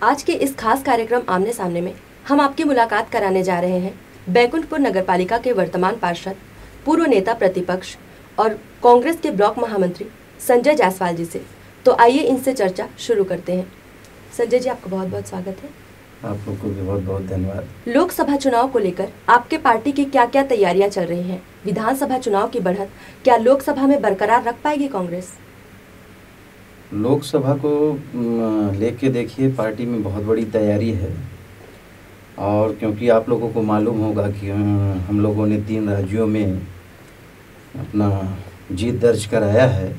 आज के इस खास कार्यक्रम आमने सामने में हम आपकी मुलाकात कराने जा रहे हैं बैकुंठपुर नगरपालिका के वर्तमान पार्षद, पूर्व नेता प्रतिपक्ष और कांग्रेस के ब्लॉक महामंत्री संजय जायसवाल जी से। तो आइए इनसे चर्चा शुरू करते हैं। संजय जी, आपका बहुत बहुत स्वागत है। आप लोग को भी बहुत बहुत धन्यवाद। लोकसभा चुनाव को लेकर आपके पार्टी की क्या क्या तैयारियां चल रही हैं? विधानसभा चुनाव की बढ़त क्या लोकसभा में बरकरार रख पाएगी कांग्रेस? लोकसभा को लेके देखिए, पार्टी में बहुत बड़ी तैयारी है। और क्योंकि आप लोगों को मालूम होगा कि हम लोगों ने 3 राज्यों में अपना जीत दर्ज कराया है,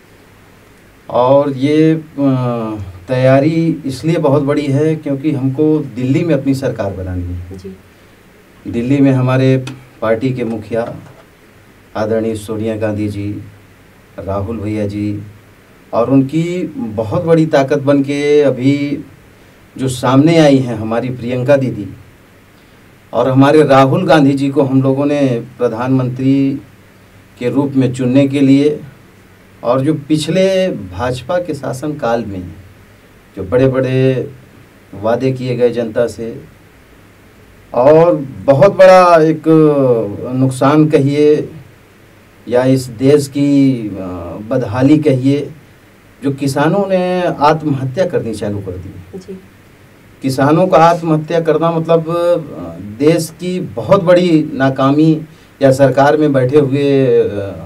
और ये तैयारी इसलिए बहुत बड़ी है क्योंकि हमको दिल्ली में अपनी सरकार बनानी है जी। दिल्ली में हमारे पार्टी के मुखिया आदरणीय सोनिया गांधी जी, राहुल भैया जी, और उनकी बहुत बड़ी ताकत बन के अभी जो सामने आई हैं हमारी प्रियंका दीदी, और हमारे राहुल गांधी जी को हम लोगों ने प्रधानमंत्री के रूप में चुनने के लिए, और जो पिछले भाजपा के शासन काल में जो बड़े बड़े वादे किए गए जनता से, और बहुत बड़ा एक नुकसान कहिए या इस देश की बदहाली कहिए, जो किसानों ने आत्महत्या करनी चालू कर दी जी। किसानों का आत्महत्या करना मतलब देश की बहुत बड़ी नाकामी, या सरकार में बैठे हुए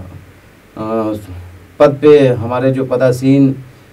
पद पे हमारे जो पदासीन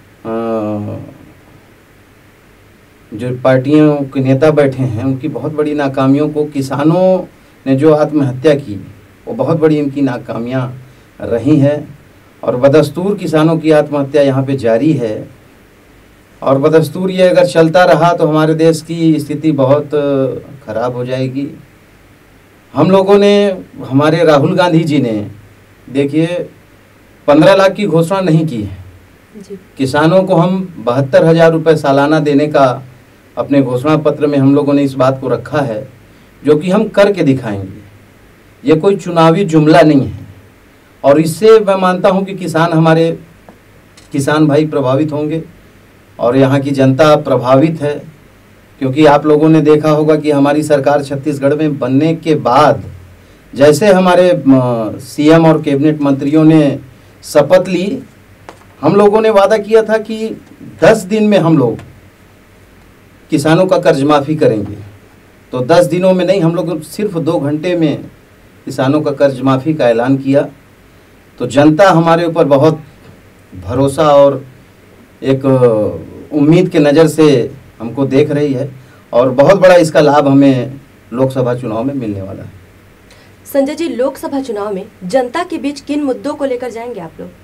जो पार्टियों के नेता बैठे हैं, उनकी बहुत बड़ी नाकामियों को किसानों ने जो आत्महत्या की, वो बहुत बड़ी इनकी नाकामियां रही हैं। और बदस्तूर किसानों की आत्महत्या यहाँ पे जारी है, और बदस्तूर ये अगर चलता रहा तो हमारे देश की स्थिति बहुत ख़राब हो जाएगी। हम लोगों ने, हमारे राहुल गांधी जी ने देखिए 15 लाख की घोषणा नहीं की है जी। किसानों को हम 72,000 रुपये सालाना देने का अपने घोषणा पत्र में हम लोगों ने इस बात को रखा है, जो कि हम करके दिखाएंगे। ये कोई चुनावी जुमला नहीं है, और इससे मैं मानता हूं कि हमारे किसान भाई प्रभावित होंगे, और यहाँ की जनता प्रभावित है। क्योंकि आप लोगों ने देखा होगा कि हमारी सरकार छत्तीसगढ़ में बनने के बाद जैसे हमारे सीएम और कैबिनेट मंत्रियों ने शपथ ली, हम लोगों ने वादा किया था कि 10 दिन में हम लोग किसानों का कर्ज माफ़ी करेंगे। तो 10 दिनों में नहीं, हम लोग सिर्फ 2 घंटे में किसानों का कर्ज माफ़ी का ऐलान किया। तो जनता हमारे ऊपर बहुत भरोसा और एक उम्मीद के नज़र से हमको देख रही है, और बहुत बड़ा इसका लाभ हमें लोकसभा चुनाव में मिलने वाला है। संजय जी, लोकसभा चुनाव में जनता के बीच किन मुद्दों को लेकर जाएंगे आप लोग?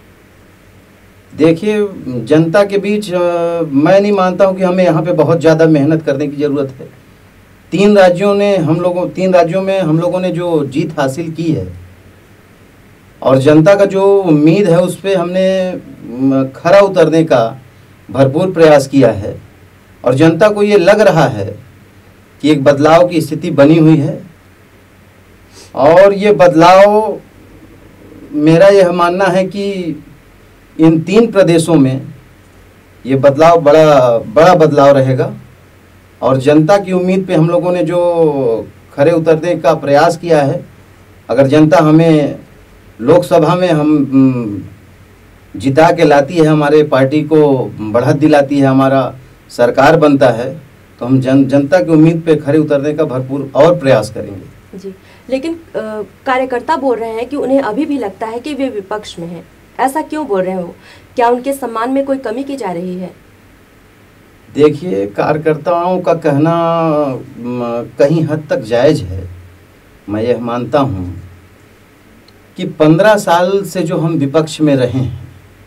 देखिए, जनता के बीच मैं नहीं मानता हूं कि हमें यहाँ पे बहुत ज़्यादा मेहनत करने की ज़रूरत है। 3 राज्यों में हम लोगों ने जो जीत हासिल की है, और जनता का जो उम्मीद है उस पर हमने खरा उतरने का भरपूर प्रयास किया है, और जनता को ये लग रहा है कि एक बदलाव की स्थिति बनी हुई है। और ये बदलाव, मेरा यह मानना है कि इन 3 प्रदेशों में ये बदलाव बड़ा बदलाव रहेगा, और जनता की उम्मीद पे हम लोगों ने जो खरे उतरने का प्रयास किया है, अगर जनता हमें लोकसभा में हम जिता के लाती है, हमारे पार्टी को बढ़त दिलाती है, हमारा सरकार बनता है, तो हम जनता की उम्मीद पे खरे उतरने का भरपूर और प्रयास करेंगे जी। लेकिन कार्यकर्ता बोल रहे हैं कि उन्हें अभी भी लगता है कि वे विपक्ष में हैं। ऐसा क्यों बोल रहे हो? क्या उनके सम्मान में कोई कमी की जा रही है? देखिए, कार्यकर्ताओं का कहना कहीं हद तक जायज़ है। मैं यह मानता हूँ कि 15 साल से जो हम विपक्ष में रहे हैं,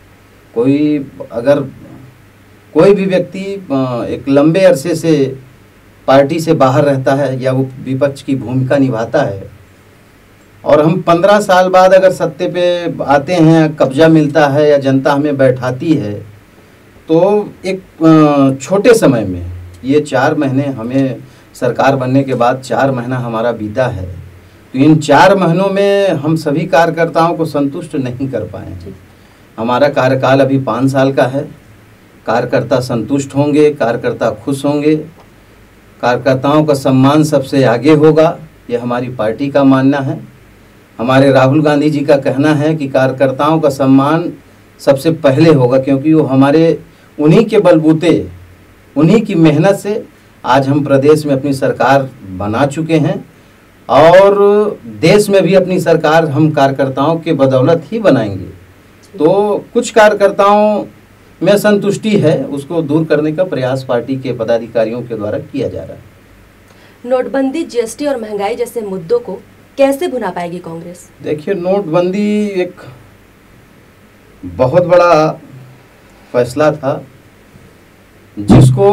कोई भी व्यक्ति एक लंबे अरसे से पार्टी से बाहर रहता है या वो विपक्ष की भूमिका निभाता है, और हम 15 साल बाद अगर सत्ते पे आते हैं, कब्जा मिलता है या जनता हमें बैठाती है, तो एक छोटे समय में, ये 4 महीने हमें सरकार बनने के बाद 4 महीना हमारा बीता है, तो इन 4 महीनों में हम सभी कार्यकर्ताओं को संतुष्ट नहीं कर पाए। हमारा कार्यकाल अभी 5 साल का है, कार्यकर्ता संतुष्ट होंगे, कार्यकर्ता खुश होंगे, कार्यकर्ताओं का सम्मान सबसे आगे होगा, ये हमारी पार्टी का मानना है। हमारे राहुल गांधी जी का कहना है कि कार्यकर्ताओं का सम्मान सबसे पहले होगा, क्योंकि वो हमारे उन्हीं के बलबूते, उन्हीं की मेहनत से आज हम प्रदेश में अपनी सरकार बना चुके हैं और देश में भी अपनी सरकार हम कार्यकर्ताओं के बदौलत ही बनाएंगे। तो कुछ कार्यकर्ताओं में संतुष्टि है, उसको दूर करने का प्रयास पार्टी के पदाधिकारियों के द्वारा किया जा रहा है। नोटबंदी, जीएसटी और महंगाई जैसे मुद्दों को कैसे भुना पाएगी कांग्रेस? देखिए, नोटबंदी एक बहुत बड़ा फैसला था जिसको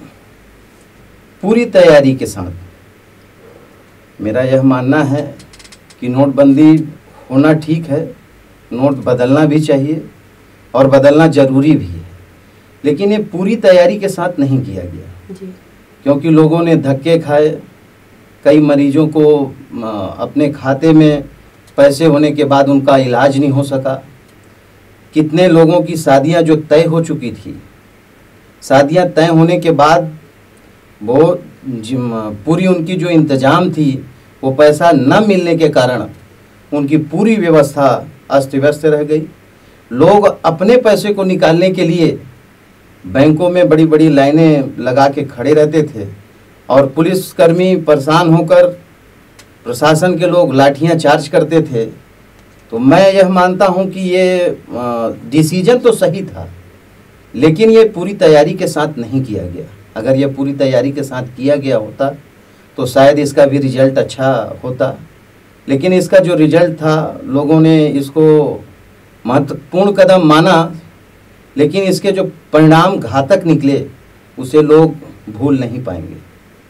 पूरी तैयारी के साथ, मेरा यह मानना है कि नोटबंदी होना ठीक है, नोट बदलना भी चाहिए और बदलना ज़रूरी भी है, लेकिन ये पूरी तैयारी के साथ नहीं किया गया जी। क्योंकि लोगों ने धक्के खाए, कई मरीजों को अपने खाते में पैसे होने के बाद उनका इलाज नहीं हो सका, कितने लोगों की शादियां जो तय हो चुकी थी, शादियां तय होने के बाद वो पूरी उनकी जो इंतजाम थी वो पैसा न मिलने के कारण उनकी पूरी व्यवस्था अस्त व्यस्त रह गई। लोग अपने पैसे को निकालने के लिए बैंकों में बड़ी बड़ी लाइनें लगा के खड़े रहते थे और पुलिसकर्मी परेशान होकर, प्रशासन के लोग लाठियां चार्ज करते थे। तो मैं यह मानता हूं कि ये डिसीजन तो सही था, लेकिन ये पूरी तैयारी के साथ नहीं किया गया। अगर ये पूरी तैयारी के साथ किया गया होता तो शायद इसका भी रिजल्ट अच्छा होता, लेकिन इसका जो रिजल्ट था, लोगों ने इसको महत्वपूर्ण कदम माना, लेकिन इसके जो परिणाम घातक निकले उसे लोग भूल नहीं पाएंगे।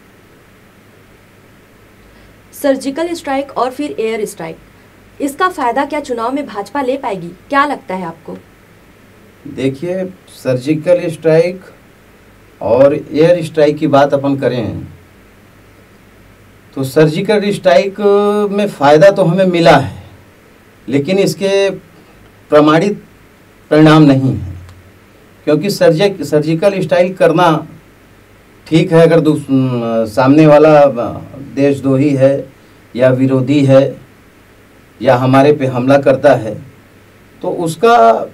सर्जिकल स्ट्राइक और फिर एयर स्ट्राइक, इसका फायदा क्या चुनाव में भाजपा ले पाएगी, क्या लगता है आपको? देखिए, सर्जिकल स्ट्राइक और एयर स्ट्राइक की बात अपन करें तो सर्जिकल स्ट्राइक में फ़ायदा तो हमें मिला है, लेकिन इसके प्रमाणित परिणाम नहीं है। क्योंकि सर्जिकल स्ट्राइक करना ठीक है अगर सामने वाला देशद्रोही है या विरोधी है या हमारे पे हमला करता है, तो उसका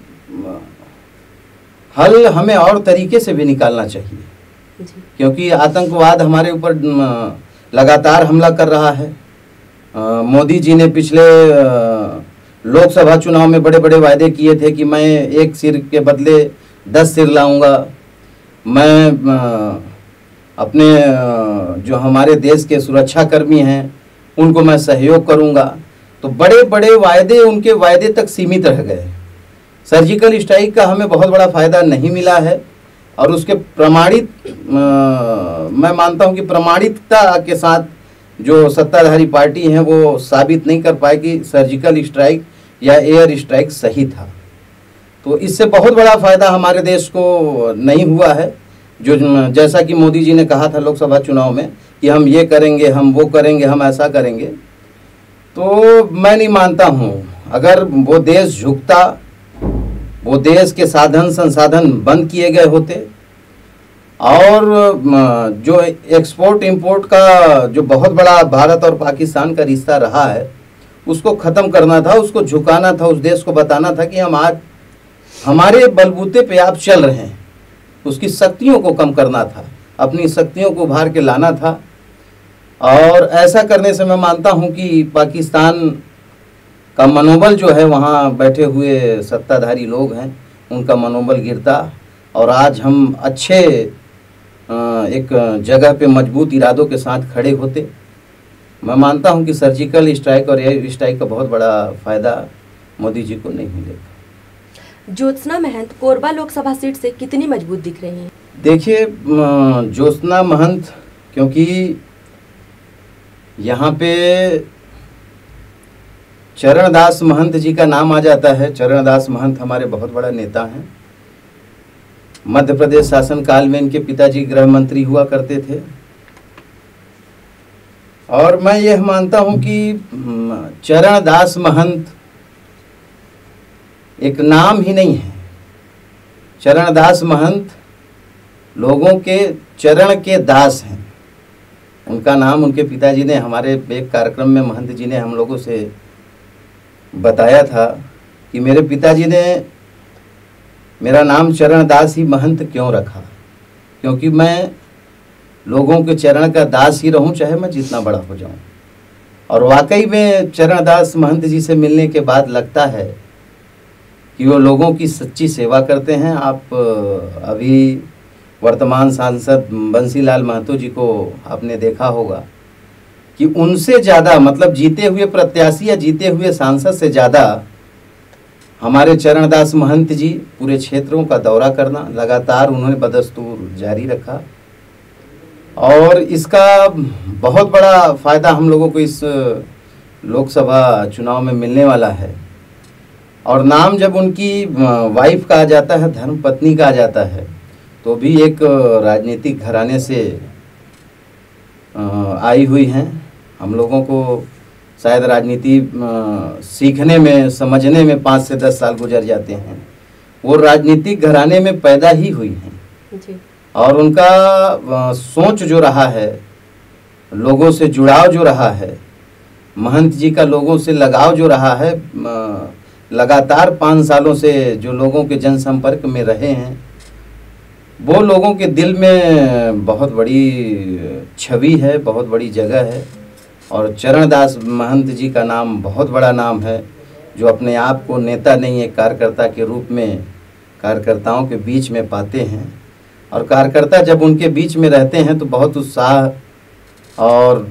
हल हमें और तरीके से भी निकालना चाहिए, क्योंकि आतंकवाद हमारे ऊपर लगातार हमला कर रहा है। मोदी जी ने पिछले लोकसभा चुनाव में बड़े बड़े वायदे किए थे कि मैं एक सिर के बदले 10 सिर लाऊंगा, मैं अपने जो हमारे देश के सुरक्षा कर्मी हैं उनको मैं सहयोग करूंगा। तो बड़े बड़े वायदे उनके वायदे तक सीमित रह गए। सर्जिकल स्ट्राइक का हमें बहुत बड़ा फ़ायदा नहीं मिला है और उसके प्रमाणित, मैं मानता हूं कि प्रमाणिकता के साथ जो सत्ताधारी पार्टी हैं वो साबित नहीं कर पाए कि सर्जिकल स्ट्राइक या एयर स्ट्राइक सही था। तो इससे बहुत बड़ा फ़ायदा हमारे देश को नहीं हुआ है, जो जैसा कि मोदी जी ने कहा था लोकसभा चुनाव में कि हम ये करेंगे, हम वो करेंगे, हम ऐसा करेंगे। तो मैं नहीं मानता हूँ, अगर वो देश झुकता, वो देश के साधन संसाधन बंद किए गए होते और जो एक्सपोर्ट इंपोर्ट का जो बहुत बड़ा भारत और पाकिस्तान का रिश्ता रहा है उसको ख़त्म करना था, उसको झुकाना था, उस देश को बताना था कि हम आज हमारे बलबूते पे आप चल रहे हैं, उसकी शक्तियों को कम करना था, अपनी शक्तियों को उभार के लाना था। और ऐसा करने से मैं मानता हूं कि पाकिस्तान का मनोबल जो है, वहाँ बैठे हुए सत्ताधारी लोग हैं, उनका मनोबल गिरता और आज हम अच्छे एक जगह पे मजबूत इरादों के साथ खड़े होते। मैं मानता हूं कि सर्जिकल स्ट्राइक और एयर स्ट्राइक का बहुत बड़ा फ़ायदा मोदी जी को नहीं मिलेगा। ज्योत्सना महंत कोरबा लोकसभा सीट से कितनी मजबूत दिख रही हैं? देखिए, ज्योत्सना महंत, क्योंकि यहाँ पे चरणदास महंत जी का नाम आ जाता है। चरणदास महंत हमारे बहुत बड़ा नेता हैं। मध्य प्रदेश शासन काल में इनके पिताजी गृह मंत्री हुआ करते थे और मैं यह मानता हूं कि चरणदास महंत एक नाम ही नहीं है। चरणदास महंत लोगों के चरण के दास हैं। उनका नाम उनके पिताजी ने हमारे एक कार्यक्रम में महंत जी ने हम लोगों से बताया था कि मेरे पिताजी ने मेरा नाम चरणदास ही महंत क्यों रखा, क्योंकि मैं लोगों के चरण का दास ही रहूं, चाहे मैं जितना बड़ा हो जाऊं। और वाकई में चरणदास महंत जी से मिलने के बाद लगता है कि वो लोगों की सच्ची सेवा करते हैं। आप अभी वर्तमान सांसद बंसीलाल महतो जी को आपने देखा होगा कि उनसे ज़्यादा, मतलब जीते हुए प्रत्याशी या जीते हुए सांसद से ज़्यादा हमारे चरणदास महंत जी पूरे क्षेत्रों का दौरा करना लगातार उन्होंने बदस्तूर जारी रखा। और इसका बहुत बड़ा फ़ायदा हम लोगों को इस लोकसभा चुनाव में मिलने वाला है। और नाम जब उनकी वाइफ कहा जाता है, धर्मपत्नी कहा जाता है, तो भी एक राजनीतिक घराने से आई हुई हैं। हम लोगों को शायद राजनीति सीखने में, समझने में 5 से 10 साल गुजर जाते हैं। वो राजनीतिक घराने में पैदा ही हुई हैं जी। और उनका सोच जो रहा है, लोगों से जुड़ाव जो रहा है, महंत जी का लोगों से लगाव जो रहा है, लगातार 5 सालों से जो लोगों के जनसंपर्क में रहे हैं, वो लोगों के दिल में बहुत बड़ी छवि है, बहुत बड़ी जगह है। और चरणदास महंत जी का नाम बहुत बड़ा नाम है, जो अपने आप को नेता नहीं, एक कार्यकर्ता के रूप में कार्यकर्ताओं के बीच में पाते हैं। और कार्यकर्ता जब उनके बीच में रहते हैं तो बहुत उत्साह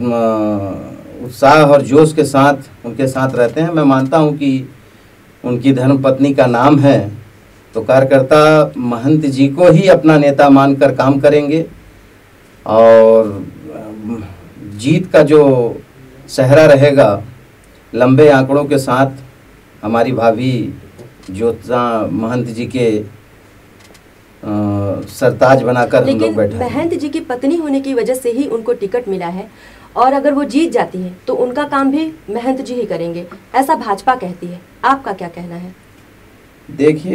और जोश के साथ उनके साथ रहते हैं। मैं मानता हूं कि उनकी धर्मपत्नी का नाम है, तो कार्यकर्ता महंत जी को ही अपना नेता मानकर काम करेंगे। और जीत का जो सहरा रहेगा, लंबे आंकड़ों के साथ हमारी भाभी ज्योत्सना महंत जी के सरताज बनाकर हम लोग बैठे हैं। महंत जी की पत्नी होने की वजह से ही उनको टिकट मिला है, और अगर वो जीत जाती हैं तो उनका काम भी महंत जी ही करेंगे, ऐसा भाजपा कहती है। आपका क्या कहना है? देखिए,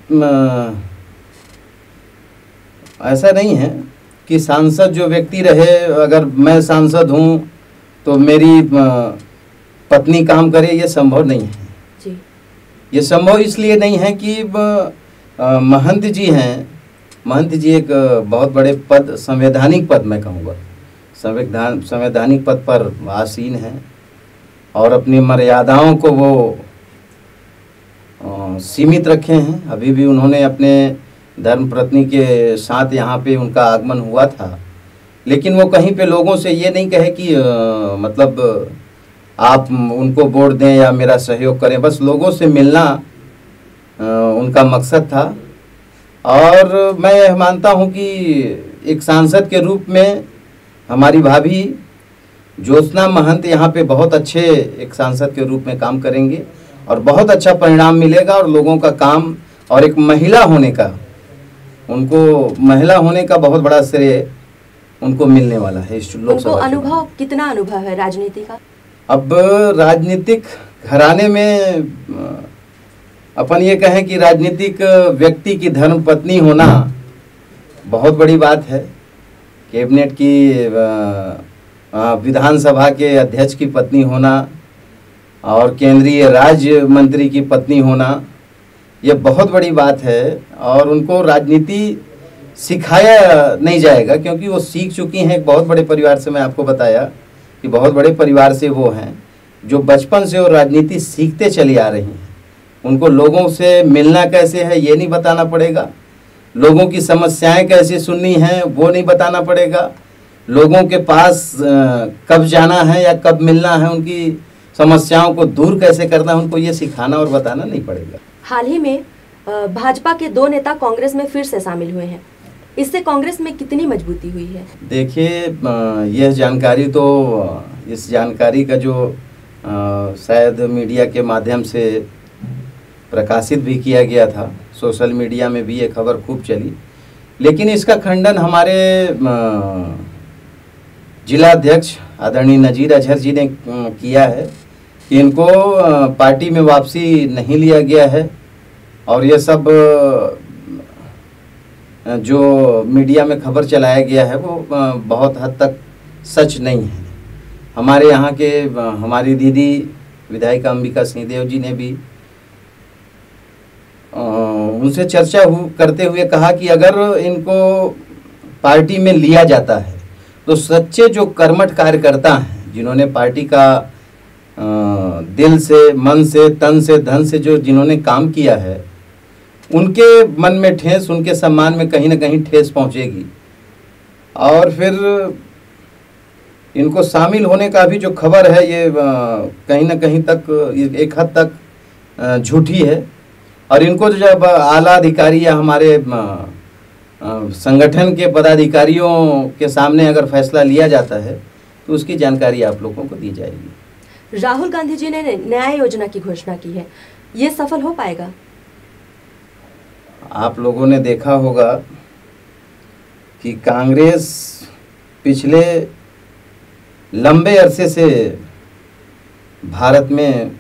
ऐसा नहीं है कि सांसद जो व्यक्ति रहे, अगर मैं सांसद हूं तो मेरी पत्नी काम करे, ये संभव नहीं है जी। ये संभव इसलिए नहीं है कि महंत जी हैं। महंत जी एक बहुत बड़े पद, संवैधानिक पद मैं कहूँगा, संवैधानिक पद पर आसीन हैं और अपनी मर्यादाओं को वो सीमित रखे हैं। अभी भी उन्होंने अपने धर्मपत्नी के साथ यहाँ पे उनका आगमन हुआ था, लेकिन वो कहीं पे लोगों से ये नहीं कहे कि मतलब आप उनको वोट दें या मेरा सहयोग करें। बस लोगों से मिलना उनका मकसद था। और मैं मानता हूँ कि एक सांसद के रूप में हमारी भाभी ज्योत्सना महंत यहाँ पे बहुत अच्छे एक सांसद के रूप में काम करेंगे और बहुत अच्छा परिणाम मिलेगा। और लोगों का काम, और एक महिला होने का, उनको महिला होने का बहुत बड़ा श्रेय उनको मिलने वाला है इस लोकसभा। उनको अनुभव, कितना अनुभव है राजनीति का? अब राजनीतिक घराने में अपन ये कहें कि राजनीतिक व्यक्ति की धर्मपत्नी होना बहुत बड़ी बात है। कैबिनेट की, विधानसभा के अध्यक्ष की पत्नी होना और केंद्रीय राज्य मंत्री की पत्नी होना, ये बहुत बड़ी बात है। और उनको राजनीति सिखाया नहीं जाएगा, क्योंकि वो सीख चुकी हैं। एक बहुत बड़े परिवार से, मैं आपको बताया कि बहुत बड़े परिवार से वो हैं जो बचपन से वो राजनीति सीखते चली आ रही हैं। उनको लोगों से मिलना कैसे है ये नहीं बताना पड़ेगा, लोगों की समस्याएं कैसे सुननी हैं वो नहीं बताना पड़ेगा, लोगों के पास कब जाना है या कब मिलना है, उनकी समस्याओं को दूर कैसे करना है, उनको ये सिखाना और बताना नहीं पड़ेगा। हाल ही में भाजपा के 2 नेता कांग्रेस में फिर से शामिल हुए हैं, इससे कांग्रेस में कितनी मजबूती हुई है? देखिए, यह जानकारी तो, इस जानकारी का जो शायद मीडिया के माध्यम से प्रकाशित भी किया गया था, सोशल मीडिया में भी ये खबर खूब चली, लेकिन इसका खंडन हमारे जिला अध्यक्ष आदरणीय नजीर अजहर जी ने किया है कि इनको पार्टी में वापसी नहीं लिया गया है और ये सब जो मीडिया में खबर चलाया गया है वो बहुत हद तक सच नहीं है। हमारे यहाँ के हमारी दीदी विधायिका अंबिका सिंहदेव जी ने भी उनसे चर्चा करते हुए कहा कि अगर इनको पार्टी में लिया जाता है तो सच्चे जो कर्मठ कार्यकर्ता हैं, जिन्होंने पार्टी का दिल से, मन से, तन से, धन से जो जिन्होंने काम किया है, उनके मन में ठेस, उनके सम्मान में कहीं ना कहीं ठेस पहुंचेगी। और फिर इनको शामिल होने का भी जो खबर है ये कहीं ना कहीं तक एक हद तक झूठी है। और इनको जब आला अधिकारी या हमारे संगठन के पदाधिकारियों के सामने अगर फैसला लिया जाता है तो उसकी जानकारी आप लोगों को दी जाएगी। राहुल गांधी जी ने न्याय योजना की घोषणा की है, ये सफल हो पाएगा? आप लोगों ने देखा होगा कि कांग्रेस पिछले लंबे अरसे से भारत में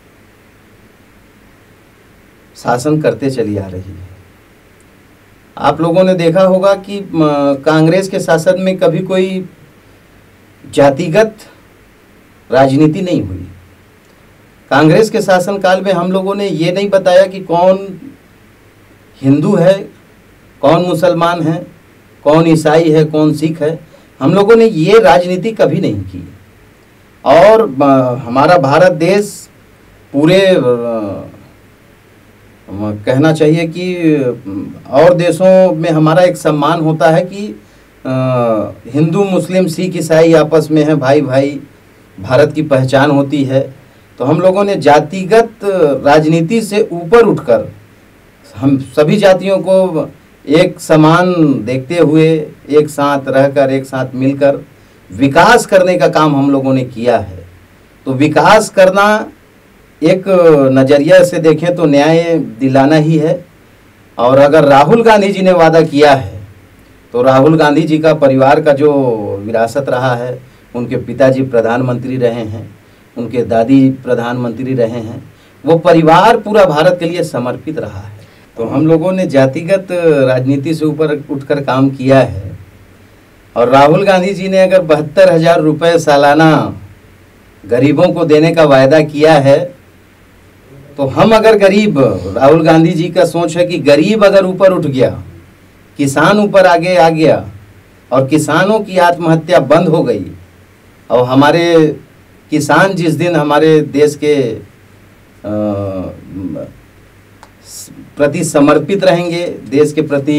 शासन करते चली आ रही है। आप लोगों ने देखा होगा कि कांग्रेस के शासन में कभी कोई जातिगत राजनीति नहीं हुई। कांग्रेस के शासनकाल में हम लोगों ने ये नहीं बताया कि कौन हिंदू है, कौन मुसलमान है, कौन ईसाई है, कौन सिख है। हम लोगों ने ये राजनीति कभी नहीं की। और हमारा भारत देश पूरे कहना चाहिए कि और देशों में हमारा एक सम्मान होता है कि हिंदू, मुस्लिम, सिख, ईसाई आपस में है, भाई भाई, भारत की पहचान होती है। तो हम लोगों ने जातिगत राजनीति से ऊपर उठकर हम सभी जातियों को एक समान देखते हुए एक साथ रहकर, एक साथ मिलकर विकास करने का काम हम लोगों ने किया है। तो विकास करना एक नज़रिया से देखें तो न्याय दिलाना ही है। और अगर राहुल गांधी जी ने वादा किया है तो राहुल गांधी जी का परिवार का जो विरासत रहा है, उनके पिताजी प्रधानमंत्री रहे हैं, उनके दादी प्रधानमंत्री रहे हैं, वो परिवार पूरा भारत के लिए समर्पित रहा है। तो हम लोगों ने जातिगत राजनीति से ऊपर उठकर काम किया है। और राहुल गांधी जी ने अगर 72,000 रुपये सालाना गरीबों को देने का वायदा किया है तो हम अगर गरीब, राहुल गांधी जी का सोच है कि गरीब अगर ऊपर उठ गया, किसान ऊपर आगे आ गया और किसानों की आत्महत्या बंद हो गई और हमारे किसान जिस दिन हमारे देश के प्रति समर्पित रहेंगे, देश के प्रति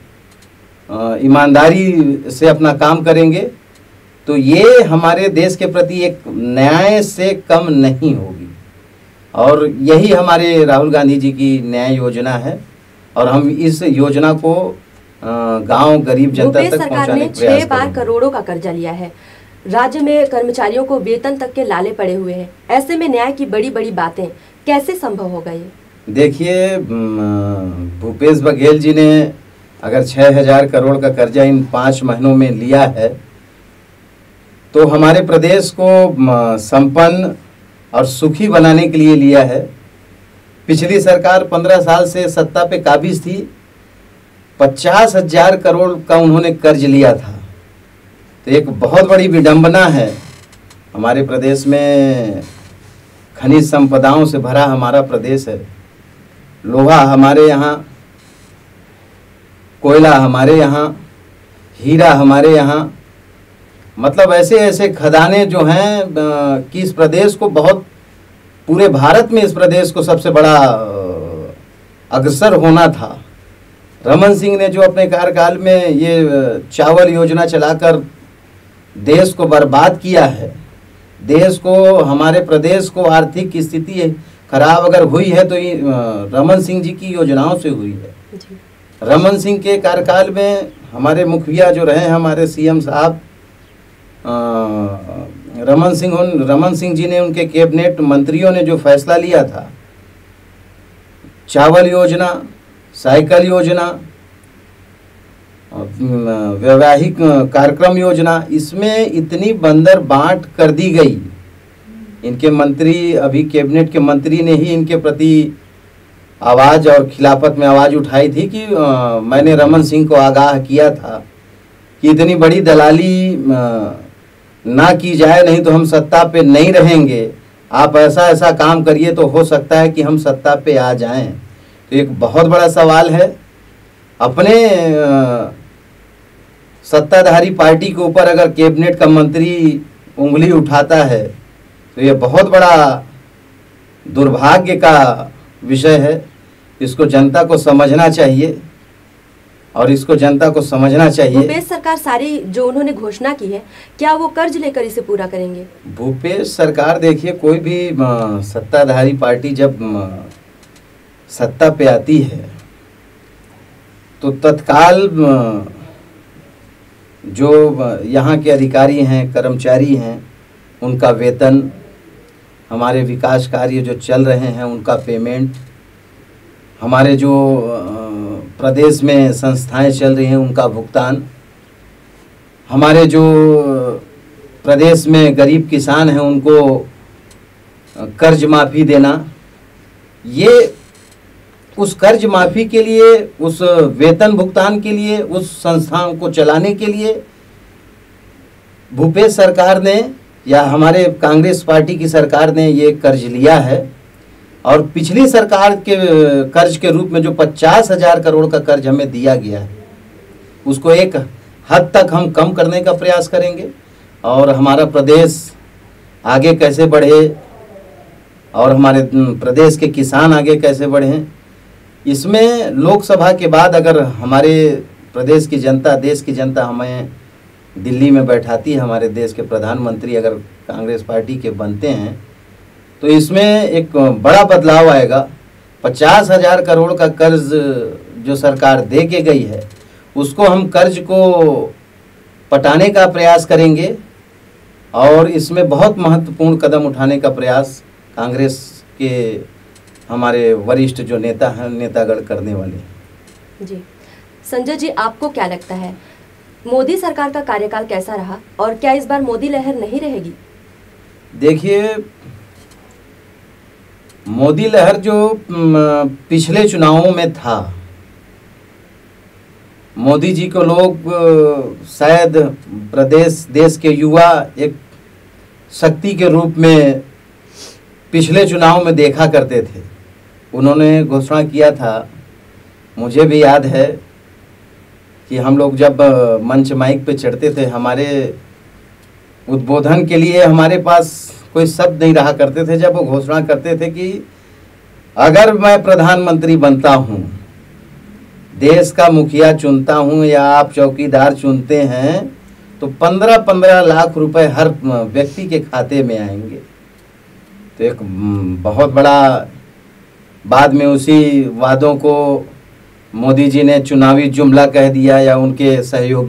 ईमानदारी से अपना काम करेंगे, तो ये हमारे देश के प्रति एक न्याय से कम नहीं होगी। और यही हमारे राहुल गांधी जी की न्याय योजना है। और हम इस योजना को गांव गरीब जनता तक पहुंचाने का प्रयास 6 बार करोड़ों का कर्जा लिया है। राज्य में कर्मचारियों को वेतन तक के लाले पड़े हुए हैं। ऐसे में न्याय की बड़ी बड़ी बातें कैसे संभव हो गई? देखिए, भूपेश बघेल जी ने अगर 6,000 करोड़ का कर्जा इन 5 महीनों में लिया है तो हमारे प्रदेश को संपन्न और सुखी बनाने के लिए लिया है। पिछली सरकार 15 साल से सत्ता पे काबिज थी, 50,000 करोड़ का उन्होंने कर्ज लिया था। तो एक बहुत बड़ी विडंबना है। हमारे प्रदेश में खनिज संपदाओं से भरा हमारा प्रदेश है। लोहा हमारे यहाँ, कोयला हमारे यहाँ, हीरा हमारे यहाँ, मतलब ऐसे ऐसे खदानें जो हैं कि इस प्रदेश को बहुत, पूरे भारत में इस प्रदेश को सबसे बड़ा अग्रसर होना था। रमन सिंह ने जो अपने कार्यकाल में ये चावल योजना चलाकर देश को बर्बाद किया है, देश को, हमारे प्रदेश को आर्थिक स्थिति खराब अगर हुई है तो ये रमन सिंह जी की योजनाओं से हुई है। रमन सिंह के कार्यकाल में हमारे मुखिया जो रहे, हमारे सीएम साहब रमन सिंह जी ने, उनके कैबिनेट मंत्रियों ने जो फैसला लिया था, चावल योजना, साइकिल योजना, वैवाहिक कार्यक्रम योजना, इसमें इतनी बंदर बांट कर दी गई। इनके मंत्री, अभी कैबिनेट के मंत्री ने ही इनके प्रति आवाज़ और खिलाफत में आवाज़ उठाई थी कि मैंने रमन सिंह को आगाह किया था कि इतनी बड़ी दलाली ना की जाए, नहीं तो हम सत्ता पे नहीं रहेंगे। आप ऐसा ऐसा काम करिए तो हो सकता है कि हम सत्ता पे आ जाएं। तो एक बहुत बड़ा सवाल है। अपने सत्ताधारी पार्टी के ऊपर अगर कैबिनेट का मंत्री उंगली उठाता है तो ये बहुत बड़ा दुर्भाग्य का विषय है। इसको जनता को समझना चाहिए और इसको जनता को समझना चाहिए। भूपेश सरकार सारी जो उन्होंने घोषणा की है, क्या वो कर्ज लेकर इसे पूरा करेंगे? भूपेश सरकार, देखिए, कोई भी सत्ताधारी पार्टी जब सत्ता पे आती है तो तत्काल जो यहाँ के अधिकारी हैं, कर्मचारी हैं, उनका वेतन, हमारे विकास कार्य जो चल रहे हैं उनका पेमेंट, हमारे जो प्रदेश में संस्थाएं चल रही हैं उनका भुगतान, हमारे जो प्रदेश में गरीब किसान हैं उनको कर्ज माफ़ी देना, ये उस कर्ज माफ़ी के लिए, उस वेतन भुगतान के लिए, उस संस्थाओं को चलाने के लिए भूपेश सरकार ने या हमारे कांग्रेस पार्टी की सरकार ने ये कर्ज लिया है। और पिछली सरकार के कर्ज के रूप में जो 50,000 करोड़ का कर्ज हमें दिया गया है उसको एक हद तक हम कम करने का प्रयास करेंगे और हमारा प्रदेश आगे कैसे बढ़े और हमारे प्रदेश के किसान आगे कैसे बढ़ें, इसमें लोकसभा के बाद अगर हमारे प्रदेश की जनता, देश की जनता हमें दिल्ली में बैठाती है, हमारे देश के प्रधानमंत्री अगर कांग्रेस पार्टी के बनते हैं तो इसमें एक बड़ा बदलाव आएगा। 50,000 करोड़ का कर्ज जो सरकार दे के गई है उसको हम कर्ज को पटाने का प्रयास करेंगे और इसमें बहुत महत्वपूर्ण कदम उठाने का प्रयास कांग्रेस के हमारे वरिष्ठ जो नेता हैं, नेतागण करने वाले हैं। जी संजय जी, आपको क्या लगता है मोदी सरकार का कार्यकाल कैसा रहा और क्या इस बार मोदी लहर नहीं रहेगी? देखिए, मोदी लहर जो पिछले चुनावों में था, मोदी जी को लोग शायद देश के युवा एक शक्ति के रूप में पिछले चुनाव में देखा करते थे। उन्होंने घोषणा किया था, मुझे भी याद है कि हम लोग जब मंच माइक पे चढ़ते थे, हमारे उद्बोधन के लिए हमारे पास कोई शब्द नहीं रहा करते थे जब वो घोषणा करते थे कि अगर मैं प्रधानमंत्री बनता हूँ, देश का मुखिया चुनता हूँ या आप चौकीदार चुनते हैं तो 15-15 लाख रुपए हर व्यक्ति के खाते में आएंगे। तो एक बहुत बड़ा, बाद में उसी वादों को मोदी जी ने चुनावी जुमला कह दिया या उनके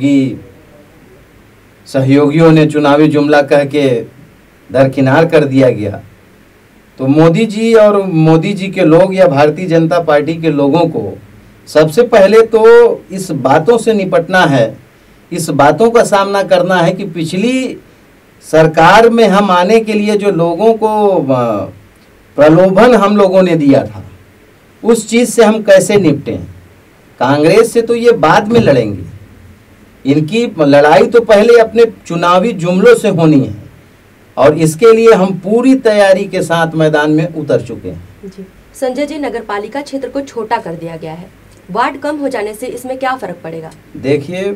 सहयोगियों ने चुनावी जुमला कह के दरकिनार कर दिया गया। तो मोदी जी और मोदी जी के लोग या भारतीय जनता पार्टी के लोगों को सबसे पहले तो इस बातों से निपटना है, इस बातों का सामना करना है कि पिछली सरकार में हम आने के लिए जो लोगों को प्रलोभन हम लोगों ने दिया था, उस चीज़ से हम कैसे निपटें। कांग्रेस से तो ये बाद में लड़ेंगे, इनकी लड़ाई तो पहले अपने चुनावी जुमलों से होनी है और इसके लिए हम पूरी तैयारी के साथ मैदान में उतर चुके हैं। जी संजय जी, नगर पालिका क्षेत्र को छोटा कर दिया गया है, वार्ड कम हो जाने से इसमें क्या फर्क पड़ेगा? देखिए,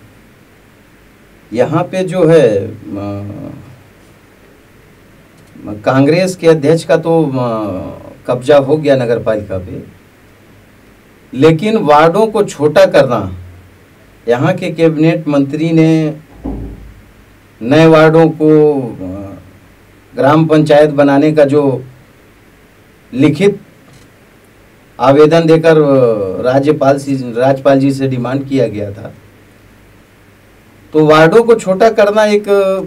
यहाँ पे जो है कांग्रेस के अध्यक्ष का तो कब्जा हो गया नगर पालिका पे, लेकिन वार्डों को छोटा करना, यहाँ के कैबिनेट मंत्री ने नए वार्डों को ग्राम पंचायत बनाने का जो लिखित आवेदन देकर राज्यपाल जी से डिमांड किया गया था, तो वार्डों को छोटा करना एक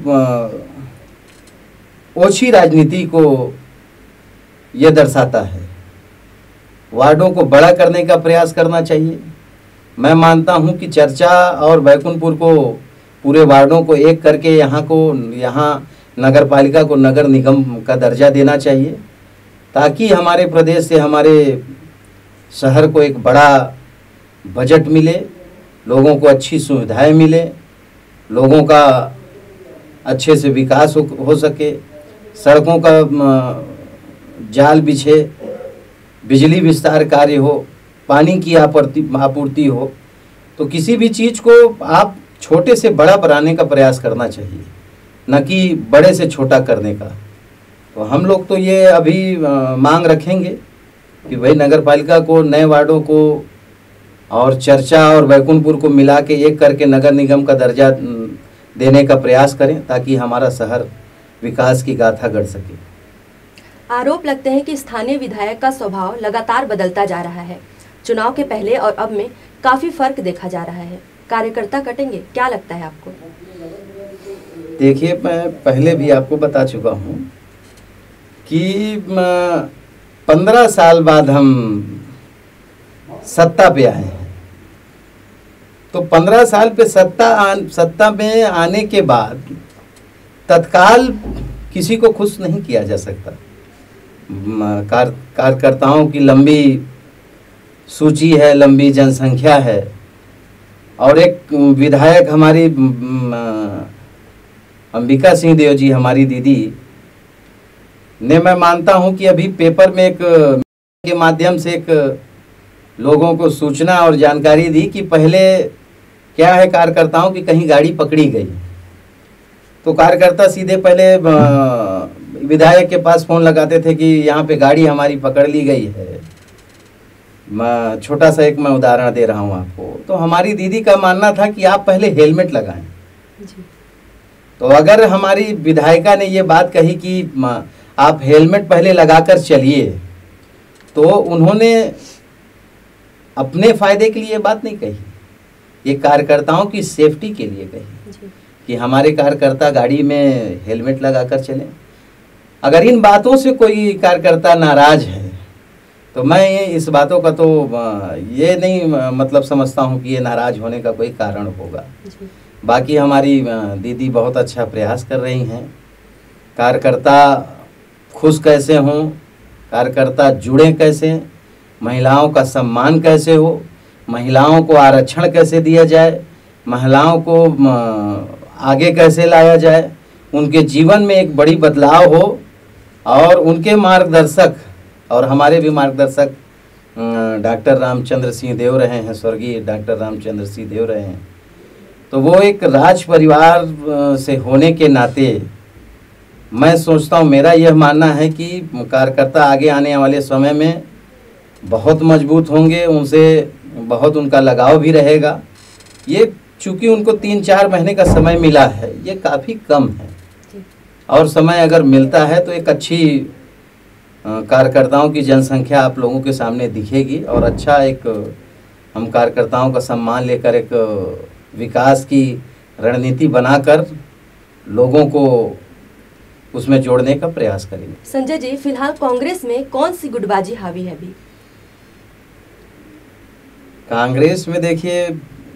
ओछी राजनीति को यह दर्शाता है। वार्डों को बड़ा करने का प्रयास करना चाहिए। मैं मानता हूं कि चर्चा और बैकुंठपुर को, पूरे वार्डों को एक करके यहाँ नगर पालिका को नगर निगम का दर्जा देना चाहिए, ताकि हमारे प्रदेश से हमारे शहर को एक बड़ा बजट मिले, लोगों को अच्छी सुविधाएं मिले, लोगों का अच्छे से विकास हो सके, सड़कों का जाल बिछे, बिजली विस्तार कार्य हो, पानी की आपूर्ति हो। तो किसी भी चीज़ को आप छोटे से बड़ा बनाने का प्रयास करना चाहिए, न कि बड़े से छोटा करने का। तो हम लोग तो ये अभी मांग रखेंगे कि भाई नगर पालिका को, नए वार्डों को और चर्चा और बैकुंठपुर को मिला के एक करके नगर निगम का दर्जा देने का प्रयास करें, ताकि हमारा शहर विकास की गाथा गढ़ सके। आरोप लगते हैं कि स्थानीय विधायक का स्वभाव लगातार बदलता जा रहा है। चुनाव के पहले और अब में काफी फर्क देखा जा रहा है। कार्यकर्ता कटेंगे, क्या लगता है आपको? देखिए, मैं पहले भी आपको बता चुका हूँ कि 15 साल बाद हम सत्ता पे आए हैं। तो 15 साल पे सत्ता में आने के बाद तत्काल किसी को खुश नहीं किया जा सकता। कार्यकर्ताओं की लंबी सूची है, लंबी जनसंख्या है, और एक विधायक हमारी अंबिका सिंह देव जी, हमारी दीदी ने, मैं मानता हूं कि अभी पेपर में एक के माध्यम से एक लोगों को सूचना और जानकारी दी कि पहले क्या है कार्यकर्ताओं की कहीं गाड़ी पकड़ी गई, तो कार्यकर्ता सीधे पहले विधायक के पास फ़ोन लगाते थे कि यहाँ पे गाड़ी हमारी पकड़ ली गई है। छोटा सा एक मैं उदाहरण दे रहा हूँ आपको। तो हमारी दीदी का मानना था कि आप पहले हेलमेट लगाएं जी। तो अगर हमारी विधायिका ने ये बात कही कि आप हेलमेट पहले लगाकर चलिए, तो उन्होंने अपने फायदे के लिए बात नहीं कही, ये कार्यकर्ताओं की सेफ्टी के लिए कही कि हमारे कार्यकर्ता गाड़ी में हेलमेट लगाकर चलें। अगर इन बातों से कोई कार्यकर्ता नाराज है तो मैं इस बातों का तो ये नहीं मतलब समझता हूँ कि ये नाराज होने का कोई कारण होगा। बाकी हमारी दीदी बहुत अच्छा प्रयास कर रही हैं। कार्यकर्ता खुश कैसे हों, कार्यकर्ता जुड़े कैसे, महिलाओं का सम्मान कैसे हो, महिलाओं को आरक्षण कैसे दिया जाए, महिलाओं को आगे कैसे लाया जाए, उनके जीवन में एक बड़ी बदलाव हो, और उनके मार्गदर्शक और हमारे भी मार्गदर्शक डॉक्टर रामचंद्र सिंह देव रहे हैं, स्वर्गीय डॉक्टर रामचंद्र सिंह देव रहे हैं। तो वो एक राज परिवार से होने के नाते मैं सोचता हूँ, मेरा यह मानना है कि कार्यकर्ता आगे आने वाले समय में बहुत मजबूत होंगे, उनसे बहुत उनका लगाव भी रहेगा। ये चूँकि उनको 3-4 महीने का समय मिला है, ये काफ़ी कम है, और समय अगर मिलता है तो एक अच्छी कार्यकर्ताओं की जनसंख्या आप लोगों के सामने दिखेगी, और अच्छा एक हम कार्यकर्ताओं का सम्मान लेकर एक विकास की रणनीति बनाकर लोगों को उसमें जोड़ने का प्रयास करेंगे। संजय जी, फिलहाल कांग्रेस में कौन सी गुटबाजी हावी है अभी? कांग्रेस में देखिए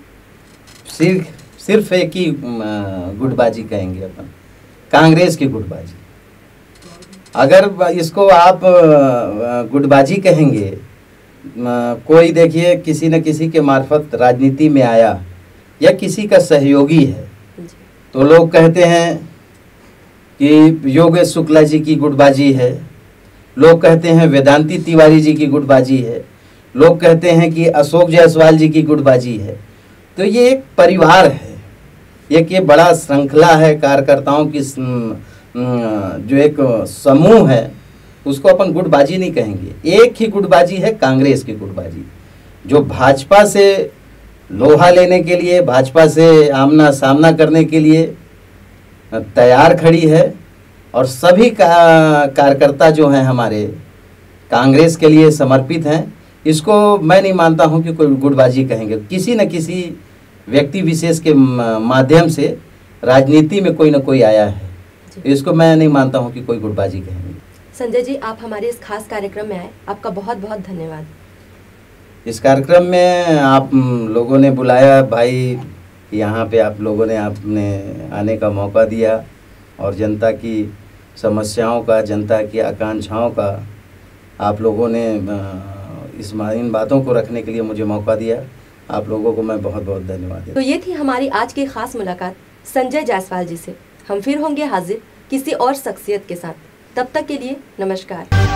सिर्फ एक ही गुटबाजी कहेंगे अपन, कांग्रेस की गुटबाजी। अगर इसको आप गुटबाजी कहेंगे, कोई देखिए किसी न किसी के मार्फत राजनीति में आया या किसी का सहयोगी है, तो लोग कहते हैं कि योगेश शुक्ला जी की गुटबाजी है, लोग कहते हैं वेदांती तिवारी जी की गुटबाजी है, लोग कहते हैं कि अशोक जायसवाल जी की गुटबाजी है। तो ये एक परिवार है, एक ये बड़ा श्रृंखला है कार्यकर्ताओं की, जो एक समूह है, उसको अपन गुटबाजी नहीं कहेंगे। एक ही गुटबाजी है कांग्रेस की गुटबाजी, जो भाजपा से लोहा लेने के लिए, भाजपा से आमना सामना करने के लिए तैयार खड़ी है, और सभी कार्यकर्ता जो हैं हमारे कांग्रेस के लिए समर्पित हैं। इसको मैं नहीं मानता हूं कि कोई गुटबाजी कहेंगे। किसी न किसी व्यक्ति विशेष के माध्यम से राजनीति में कोई न कोई आया है, इसको मैं नहीं मानता हूं कि कोई गुटबाजी कहेंगे। संजय जी, आप हमारे इस खास कार्यक्रम में आए, आपका बहुत बहुत धन्यवाद। इस कार्यक्रम में आप लोगों ने बुलाया भाई, यहाँ पे आप लोगों ने आपने आने का मौका दिया, और जनता की समस्याओं का, जनता की आकांक्षाओं का आप लोगों ने इन बातों को रखने के लिए मुझे मौका दिया। आप लोगों को मैं बहुत बहुत धन्यवाद देता हूँ। तो ये थी हमारी आज की खास मुलाकात संजय जायसवाल जी से। हम फिर होंगे हाजिर किसी और शख्सियत के साथ। तब तक के लिए नमस्कार।